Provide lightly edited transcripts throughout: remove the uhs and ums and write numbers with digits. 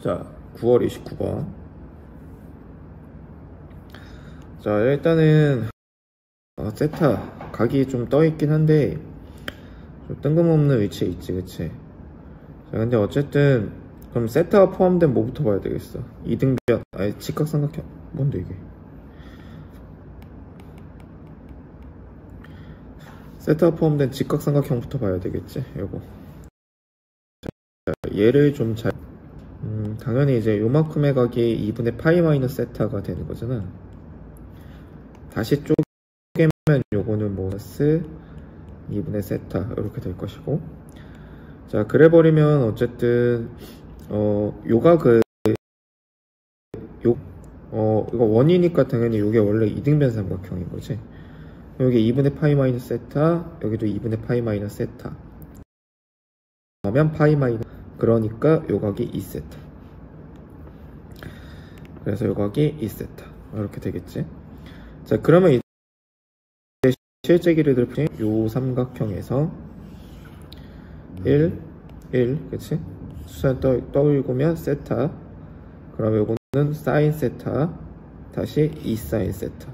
자, 9월 29번. 자, 일단은 세타 각이 좀 떠있긴 한데 좀 뜬금없는 위치에 있지, 그치? 자, 근데 어쨌든 그럼 세타가 포함된 뭐부터 봐야 되겠어? 이등변, 아니 직각삼각형. 뭔데 이게? 세타가 포함된 직각삼각형부터 봐야 되겠지, 요거. 자, 얘를 좀 잘 당연히 이제 요만큼의 각이 2분의 파이 마이너스 세타가 되는 거잖아. 다시 쪼개면 요거는 마이너스 2분의 세타 이렇게 될 것이고, 자 그래버리면 어쨌든 요 각은 이거 원이니까 당연히 요게 원래 이등변 삼각형인 거지. 여기 2분의 파이 마이너스 세타, 여기도 2분의 파이 마이너스 세타 그러면 파이 마이너스, 그러니까 요 각이 2세타. 그래서 요 각이 2세타 이렇게 되겠지. 자 그러면 이제 실제 길이를 풀 요 삼각형에서 1, 그치? 수선 떠올리면 세타, 그럼 요거는 사인 세타 다시 2 사인 세타.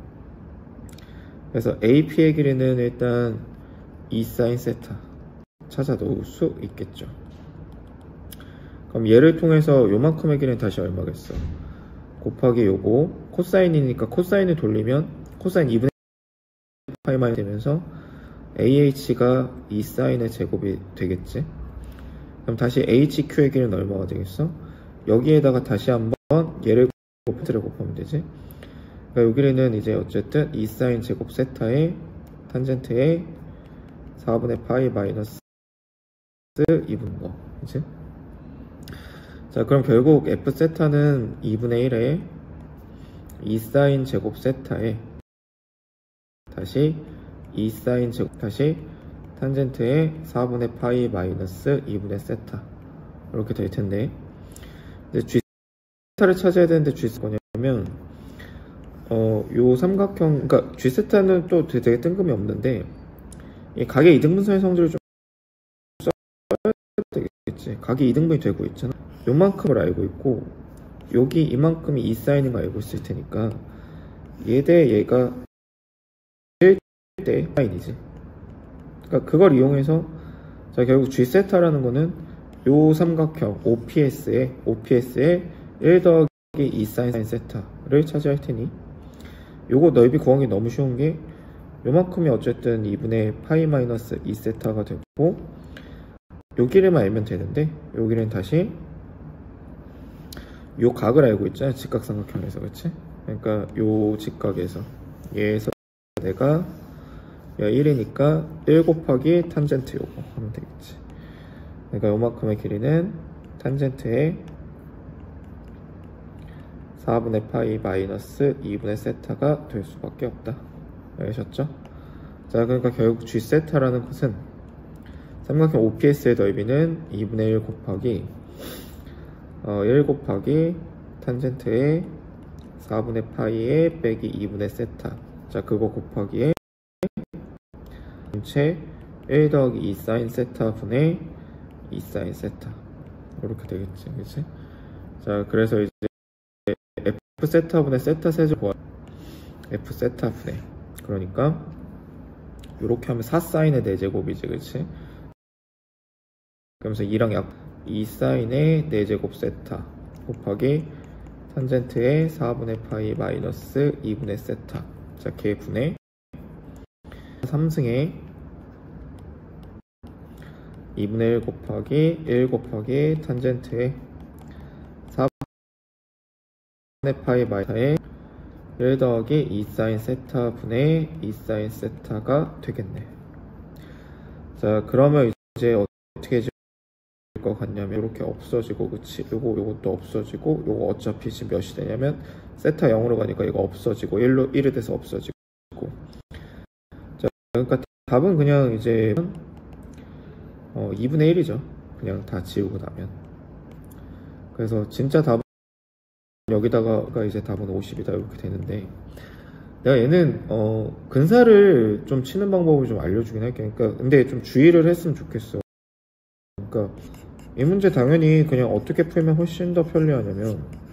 그래서 AP의 길이는 일단 2 사인 세타 찾아 놓을 수 있겠죠. 그럼 얘를 통해서 요만큼의 길이는 다시 얼마겠어? 곱하기 요거 코사인이니까 코사인을 돌리면 코사인 2분의 파이 마이너스 되면서 AH가 2 사인의 제곱이 되겠지. 그럼 다시 HQ의 길이는 얼마가 되겠어? 여기에다가 다시 한번 얘를 곱하면 되지. 그러니까 요 길이는 이제 어쨌든 2 사인 제곱 세타의 탄젠트의 4분의 파이 마이너스 2분인 거, 그치? 자 그럼 결국 F 세타는 2분의 1에 2 사인 제곱 세타에 다시 2 사인 제곱 다시 탄젠트의 4분의 파이 마이너스 2분의 세타 이렇게 될 텐데, 근데 G 세타를 찾아야 되는데 G 세타가 뭐냐면 요 삼각형, 그러니까 G 세타는 또 되게 뜬금이 없는데 이 각의 이등분선의 성질을 좀 써야 되겠지. 각이 이등분이 되고 있잖아. 요만큼을 알고 있고 여기 이만큼이 2 사인인 거 알고 있을 테니까 얘 대 얘가 1대 사인이지. 그러니까 그걸 이용해서 자 결국 G 세타라는 거는 요 삼각형 OPS의 1 더하기 2 사인 세타를 차지할 테니, 요거 넓이 구하기 너무 쉬운 게 요만큼이 어쨌든 2분의 파이 마이너스 2 세타가 되고 요 길이만 알면 되는데 요 길이는 다시 요 각을 알고 있잖아, 직각삼각형에서. 그치? 그러니까 요 직각에서 얘에서 내가 야 1이니까 1 곱하기 탄젠트 요거 하면 되겠지. 그러니까 요만큼의 길이는 탄젠트의 4분의 파이 마이너스 2분의 세타가 될 수밖에 없다. 알겠죠? 자 그러니까 결국 G 세타라는 것은 삼각형 OPS의 넓이는 2분의 1 곱하기 1 곱하기 탄젠트의 4분의 파이에 빼기 2분의 세타, 자 그거 곱하기에 전체 1 더하기 2 사인 세타 분의 2 사인 세타 이렇게 되겠지, 그치? 자 그래서 이제 F 세타 분의 세타 세제곱 구하 F 세타 분의, 그러니까 이렇게 하면 4 사인의 4제곱이지, 그치? 그러면서 2랑 약 2 사인의 4제곱 세타 곱하기 탄젠트의 4분의 파이 마이너스 2분의 세타, 자 걔 분의 3승의 2분의 1 곱하기 1 곱하기 탄젠트의 4분의 파이 마이너스의 1 더하기 2 사인 세타 분의 2 사인 세타가 되겠네. 자 그러면 이제 어떻게 해줄 것 같냐면 이렇게 없어지고, 그치? 요것도 없어지고, 요거 어차피 지금 몇이 되냐면 세타 0으로 가니까 이거 없어지고 1이 돼서 없어지고. 자 그러니까 답은 그냥 이제 2분의 1이죠 그냥 다 지우고 나면. 그래서 진짜 답은 여기다가 이제 답은 50이다 이렇게 되는데, 내가 얘는 근사를 좀 치는 방법을 좀 알려주긴 할게. 그러니까 근데 좀 주의를 했으면 좋겠어. 그러니까 이 문제 당연히 그냥 어떻게 풀면 훨씬 더 편리하냐면